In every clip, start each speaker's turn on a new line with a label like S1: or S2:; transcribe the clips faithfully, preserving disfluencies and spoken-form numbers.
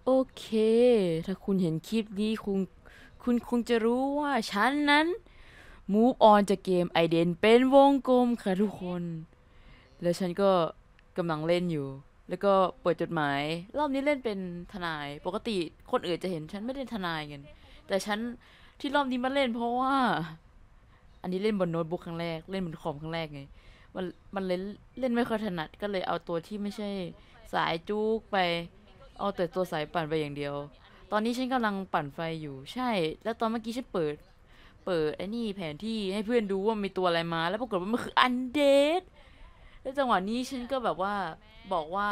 S1: โอเคถ้าคุณเห็นคลิปนี้คุณคุณคงจะรู้ว่าฉันนั้น move on จากเกมไอเดนเป็นวงกลมค่ะทุกคนแล้วฉันก็กำลังเล่นอยู่แล้วก็เปิดจดหมายรอบนี้เล่นเป็นทนายปกติคนอื่นจะเห็นฉันไม่เล่นทนายกันแต่ฉันที่รอบนี้มาเล่นเพราะว่าอันนี้เล่นบนโน้ตบุ๊กครั้งแรกเล่นบนคอมครั้งแรกไงมันมันเล่นเล่นไม่ค่อยถนัดก็เลยเอาตัวที่ไม่ใช่สายจุกไปเอาแต่ตัวสายปั่นไปอย่างเดียวตอนนี้ฉันกำลังปั่นไฟอยู่ใช่แล้วตอนเมื่อกี้ฉันเปิดเปิดไอ้นี่แผนที่ให้เพื่อนดูว่ามีตัวอะไรมาแล้วปรากฏว่ามันคืออันเดดแล้วจังหวะนี้ฉันก็แบบว่าบอกว่า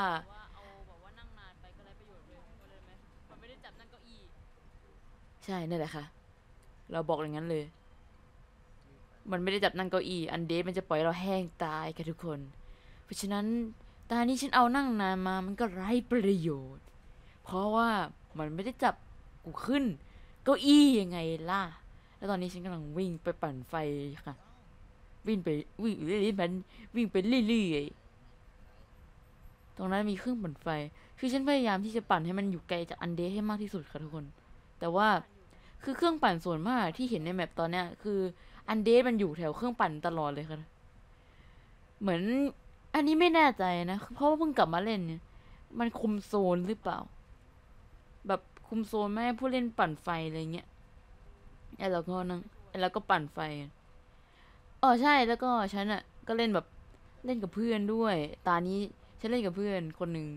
S1: ใช่นั่นแหละค่ะเราบอกอย่างนั้นเลยมันไม่ได้จับนั่งเก้าอี้อันเดดมันจะปล่อยเราแห้งตายค่ะทุกคนเพราะฉะนั้นตอนนี้ฉันเอานั่งนานมามันก็ไร้ประโยชน์ เพราะว่ามันไม่ได้จับกูขึ้นเก้าอี้ยังไงล่ะ แล้วตอนนี้ฉันกำลังวิ่งไปปั่นไฟค่ะ วิ่งไปวิ่งเรื่อยๆมันวิ่งไปเรื่อยๆตรงนั้นมีเครื่องปั่นไฟ คือฉันพยายามที่จะปั่นให้มันอยู่ไกลจากอันเดให้มากที่สุดค่ะทุกคน แต่ว่าคือเครื่องปั่นส่วนมากที่เห็นในแมปตอนเนี้ยคืออันเดมันอยู่แถวเครื่องปั่นตลอดเลยค่ะ เหมือนอันนี้ไม่แน่ใจนะ เพราะว่าเพิ่งกลับมาเล่นเนี่ยมันคุมโซนหรือเปล่า แบบคุมโซนไม่ให้ผู้เล่นปั่นไฟอะไรเงี้ยไอ้เราก็นั่งไอ้เราก็ปั่นไฟอ๋อใช่แล้วก็ฉันอ่ะก็เล่นแบบเล่นกับเพื่อนด้วยตานี้ฉันเล่นกับเพื่อนคนหนึ่ง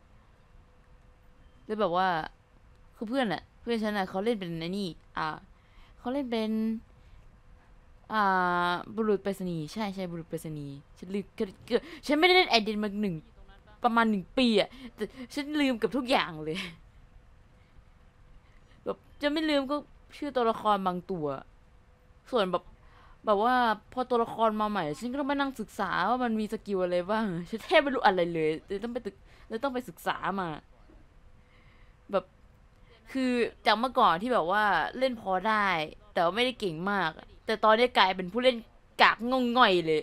S1: แล้วแบบว่าคือเพื่อนอ่ะเพื่อนฉันอ่ะเขาเล่นเป็นไอ้นี่อ่าเขาเล่นเป็นอ่าบุรุษไปรษณีย์ใช่ใช่บุรุษไปรษณีย์ฉันลืมเกิดฉันไม่ได้เล่นไอเดนมาหนึ่งประมาณหนึ่งปีอ่ะแต่ฉันลืมกับทุกอย่างเลยแบบจะไม่ลืมก็ชื่อตัวละครบางตัว ส่วนแบบแบบว่าพอตัวละครมาใหม่ฉันก็ต้องไปนั่งศึกษาว่ามันมีสกิลอะไรบ้างฉันแทบไม่รู้อะไรเลยเลยต้องไปตึกเลยต้องไปศึกษามาแบบคือจากเมื่อก่อนที่แบบว่าเล่นพอได้แต่ว่าไม่ได้เก่งมากแต่ตอนนี้กลายเป็นผู้เล่นกากงงง่อยเลย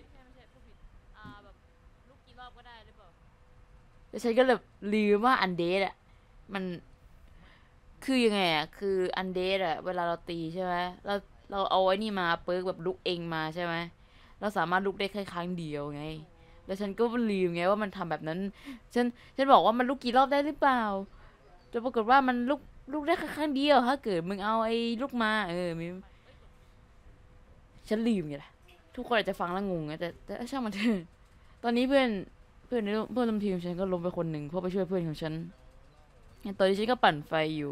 S1: แต่ฉันก็เลยลืมว่าอันเดดอะมันคือยังไงอะคืออันเดดอะเวลาเราตีใช่ไหมเราเราเอาไอ้นี่มาเปิร์กแบบลุกเองมาใช่ไหม เราสามารถลุกได้แค่ครั้งเดียวไง แล้วฉันก็ลืมไงว่ามันทำแบบนั้น ฉันฉันบอกว่ามันลุกกี่รอบได้หรือเปล่าแต่ปรากฏว่ามันลุกลุกได้แค่ครั้งเดียวถ้าเกิดมึงเอาไอ้ลุกมาเออมฉันลืมไงล่ะทุกคนอาจจะฟังแล้วงงนะแต่แต่ช่างมันเถอะตอนนี้เพื่อนเพื่อนในเพื่อนร่วมทีมฉันก็ล้มไปคนหนึ่งเพราะไปช่วยเพื่อนของฉันตอนนี้ฉันก็ปั่นไฟอยู่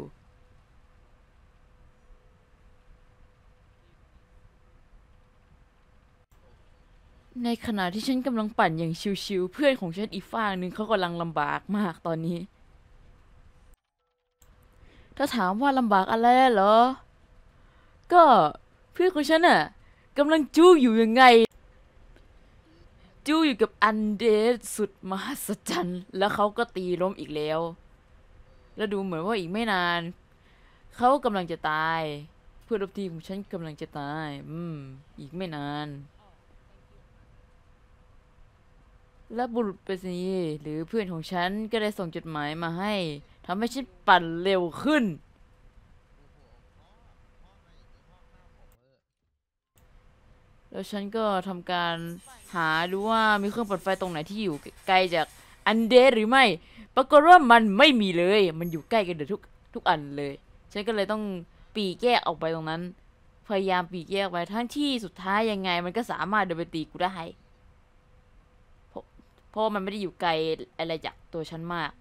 S1: ในขณะที่ฉันกำลังปั่นอย่างชิวๆเพื่อนของฉันอีกฝ่ายหนึ่งเขากำลังลำบากมากตอนนี้ ถ้าถามว่าลำบากอะไรเหรอ ก็เพื่อนของฉันน่ะกำลังจู้อยู่ยังไงจู้อยู่กับอันเดรสุดมหัศจรรย์แล้วเขาก็ตีล้มอีกแล้วแล้วดูเหมือนว่าอีกไม่นานเขากำลังจะตายเพื่อนร่วมทีมของฉันกำลังจะตายอืมอีกไม่นานและบุรุษไปรษณีย์หรือเพื่อนของฉันก็ได้ส่งจดหมายมาให้ทำให้ฉันปั่นเร็วขึ้น แล้วฉันก็ทำการหาดูว่ามีเครื่องปั่นไฟตรงไหนที่อยู่ไกลจากอันเดรหรือไม่ปรากฏว่ามันไม่มีเลยมันอยู่ใกล้กันเดือทุกทุกอันเลยฉันก็เลยต้องปีกแยกออกไปตรงนั้นพยายามปีกแยกไปทั้งที่สุดท้ายยังไงมันก็สามารถเดินไปตีกูได้เพราะเพราะมันไม่ได้อยู่ไกลอะไรจากตัวฉันมาก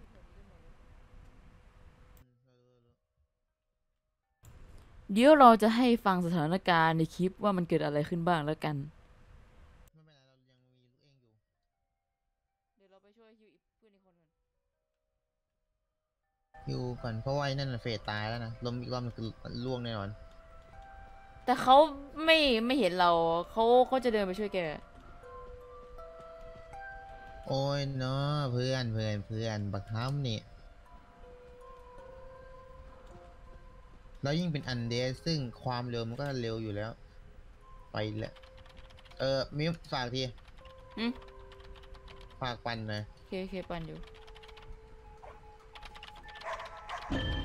S1: เดี๋ยวเราจะให้ฟังสถานการณ์ในคลิปว่ามันเกิดอะไรขึ้นบ้างแล้วกันเดี๋ยวเราไปช่วยฮิวอีกเพื่อนอีกคนก่อน
S2: อยู่ก่อนเพราะว่าไอ้นั่นน่ะเฟสตายแล้วนะล้มอีกรอบมันคือล่วงแน่นอน
S1: แต่เขาไม่ไม่เห็นเราเขาเขาจะเดินไปช่วยแก
S2: โอ้ยเนาะเพื่อนเพื่อนเพื่อนบักฮัมนี่แล้วยิ่งเป็นอันเดสซึ่งความเร็วมันก็เร็วอยู่แล้วไปแล้วเออมิวฝากที
S1: อืม
S2: ฝากปันหน่อย
S1: โอเคโอเคปั่นอยู่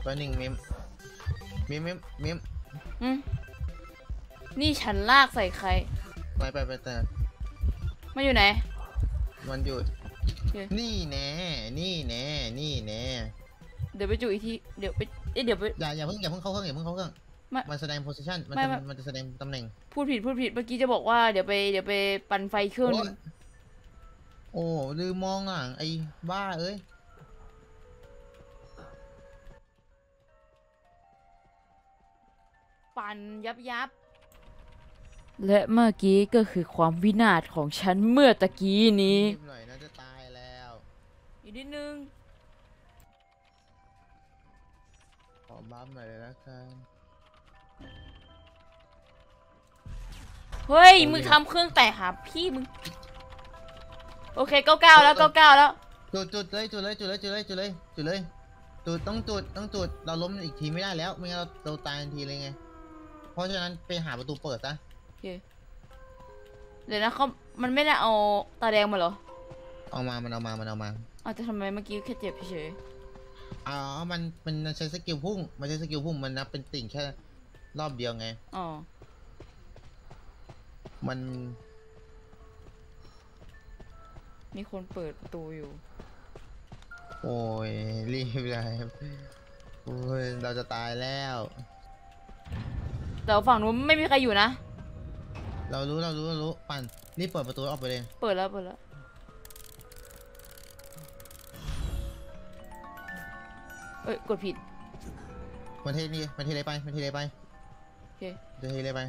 S2: ตัวหนึ่งเมมเมมเมมเมม
S1: อืมนี่ฉันลากใส่ใคร
S2: ไปไปไปแต่
S1: มาอยู่ไหน
S2: มันหยุด
S1: โอเค
S2: นี่แน่นี่แน่นี่แน่
S1: เดี๋ยวไปจุอีกทีเดี๋ยวไปเอ๊ะเดี๋ยวไป
S2: อย่าอย่าเพิ่งอย่าเพิ่งเข้าเครื่องอย่าเพิ่งเข้าเครื่อง
S1: ไม่
S2: มันแสดง position มัน
S1: ไม่
S2: จะ
S1: ไม่
S2: มันจะแสดงตำแหน่ง
S1: พูดผิดพูดผิดเมื่อกี้จะบอกว่าเดี๋ยวไปเดี๋ยวไปปั่นไฟเครื่องหนึง
S2: โอ้ลืมมองอ่ะไอ้บ้าเอ้ย
S1: ปั่นยับยับและเมื่อกี้ก็คือความวินาศของฉันเมื่อตะกี้นี้
S2: รีบหน่อยนะจะตายแล้ว
S1: อีกนิดนึง
S2: ขอบัฟหน่อยเลยละกัน
S1: เฮ้ยมึงทำเครื่องแตกหาพี่มึงโอเคเก้าเก้าแล้วเก้าเก้าแล้ว
S2: จุดจุดเลยจุดเลยจุดเลยจุดเลยจุดเลยจุดเลยจุดต้องจุดต้องจุดเราล้มอีกทีไม่ได้แล้วไม่งั้นเราเราตายทันทีเลยไงเพราะฉะนั้นไปหาประตูเปิดซะ
S1: โอเคเดี๋ยวนะเขามันไม่ได้เอาตาแดงมาเหรอ
S2: เอามามันเอามามันเอามา
S1: อ้าวแต่ทำไมเมื่อกี้แค่เจ็บเฉย
S2: อ๋อมันมันใช้สกิลพุ่งมันใช้สกิลพุ่งมันนับเป็นติ่งแค่รอบเดียวไง
S1: ๆอ๋อ
S2: มัน
S1: มีคนเปิดประตูอยู่
S2: โอ้ยรีบเลยโอ้ยเราจะตายแล้ว
S1: แต่ฝั่งนู้นไม่มีใครอยู่นะ
S2: เรารู้เรารู้เรารู้ปั่นรีบเปิดประตูออกไปเลย
S1: เปิดแล้วเปิดแล้วเอ้ยกดผิด
S2: มันเทนี่มันเทเลยไปมันเทเลยไป
S1: โอเค
S2: จะเทเลยไป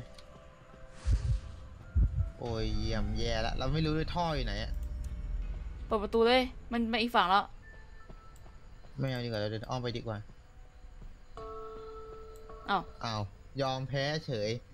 S2: โอ้ยเยี่ยมแย่ละเราไม่รู้ด้วยท่ออยู่ไหนอะ
S1: เปิดประตูเลยมันมาอีกฝั่งแล้ว
S2: ไม่เอาดีกว่าเราเดินอ้อมไปดีกว่า
S1: อ้าว
S2: อ้าวยอมแพ้เฉย